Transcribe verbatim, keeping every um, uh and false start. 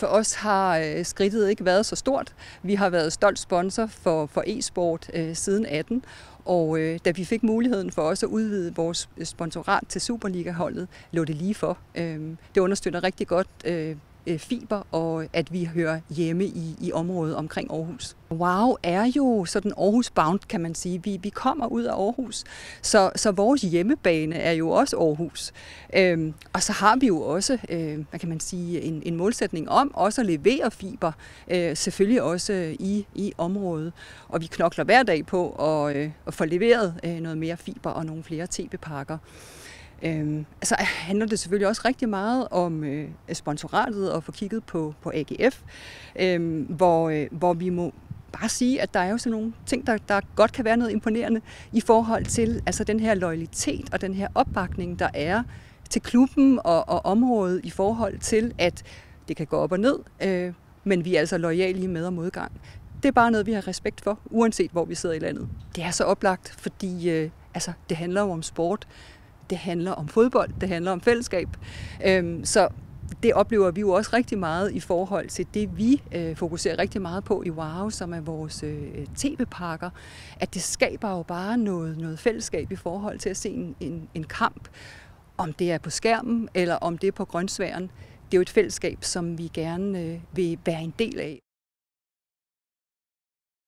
for os har skridtet ikke været så stort. Vi har været stolt sponsor for, for e-sport øh, siden atten, og øh, da vi fik muligheden for os at udvide vores sponsorat til Superliga-holdet, lå det lige for. Øh, det understøtter rigtig godt øh, fiber, og at vi hører hjemme i, i området omkring Aarhus. Wow er jo sådan Aarhus-bound, kan man sige. Vi, vi kommer ud af Aarhus, så, så vores hjemmebane er jo også Aarhus. Øhm, og så har vi jo også, øh, hvad kan man sige, en, en målsætning om også at levere fiber, øh, selvfølgelig også i, i området. Og vi knokler hver dag på at, øh, at få leveret øh, noget mere fiber og nogle flere T V-pakker. Øhm, altså handler det selvfølgelig også rigtig meget om øh, sponsoratet og få kigget på, på A G F, øh, hvor, øh, hvor vi må bare sige, at der er jo sådan nogle ting, der, der godt kan være noget imponerende i forhold til altså den her loyalitet og den her opbakning, der er til klubben og, og området i forhold til, at det kan gå op og ned, øh, men vi er altså loyale i med- og modgang. Det er bare noget, vi har respekt for, uanset hvor vi sidder i landet. Det er så oplagt, fordi øh, altså, det handler jo om sport. Det handler om fodbold, det handler om fællesskab. Øhm, så det oplever vi jo også rigtig meget i forhold til det, vi øh, fokuserer rigtig meget på i WOW, som er vores øh, T V-pakker. At det skaber jo bare noget, noget fællesskab i forhold til at se en, en, en kamp. Om det er på skærmen, eller om det er på grønsværen. Det er jo et fællesskab, som vi gerne øh, vil være en del af.